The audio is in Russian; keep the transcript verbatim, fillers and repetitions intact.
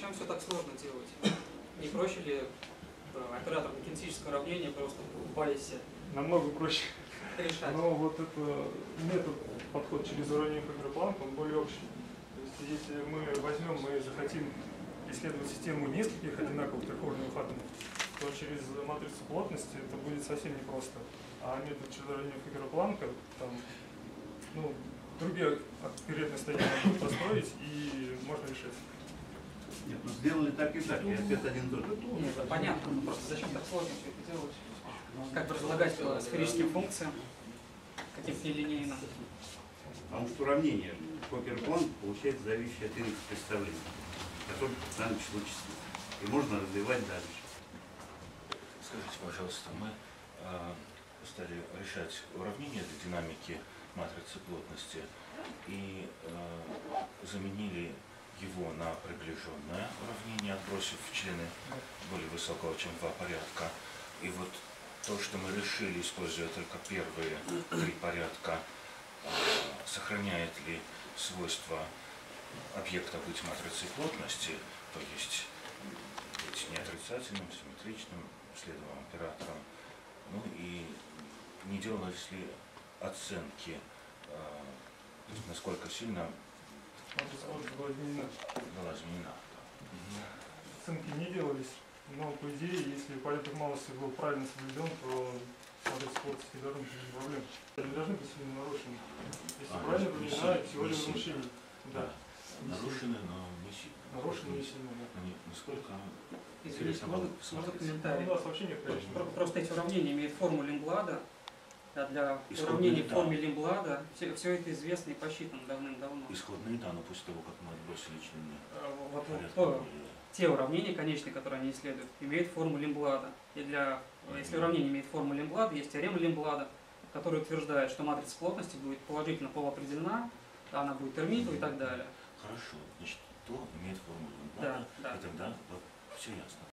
зачем все так сложно делать? Не проще ли да, оператор кинетического уравнения просто в байсе намного проще решать? Но вот это метод, подход через уравнение Фогель-Планка, он более общий. То есть если мы возьмем, мы захотим исследовать систему нескольких одинаковых трехуровневых атомов, то через матрицу плотности это будет совсем непросто. А метод через уравнение Фогеля-Планка, там, ну, другие конкретные стадии можно построить и можно решать. Нет, ну сделали так и так, и ответ один и тот же. Нет, это понятно, но просто зачем так сложно все это делать? Как бы разлагать по сферическим функциям, каким-то нелинейно. Потому что уравнение Фогель-Планка получается зависящее от иных представлений, которые надо число число. И можно развивать дальше. Скажите, пожалуйста, мы э, стали решать уравнения для динамики матрицы плотности и э, заменили его на приближенное уравнение, отбросив члены более высокого, чем два порядка. И вот то, что мы решили, используя только первые три порядка, э, сохраняет ли свойства объекта быть матрицей плотности, то есть быть неотрицательным, симметричным, следовым оператором, ну и не делались ли оценки, э, насколько сильно Матрица плотности была изменена. была изменена. Оценки не делались, но по идее, если порядок малости был правильно соблюден, то матрица плотности не должны быть проблем. Не должны быть сильно нарушены. Если А, правильно не применена сильно, теория не сильно. разрушений. Да. Не Нарушены, но не сильно. Нарушены не сильно, да. Они насколько Извините, интересно можно, было можно посмотреть. комментарий? Ну, да, сообщение, конечно. Про- Просто эти уравнения имеют форму Лимблада, а для Исходные уравнений в данные. форме Лимблада все, все это известно и посчитано давным-давно. Исходные данные после того, как мы отбросили члены А, Вот, вот, порядка то- более. те уравнения, конечные, которые они исследуют, имеют форму Лимблада. И для, если уравнение имеет форму Лимблада, есть теорема Лимблада, которая утверждает, что матрица плотности будет положительно полуопределена, она будет термиту и так далее. Хорошо, значит, то имеет формулу Да, Лимблада, да. и тогда вот, все ясно.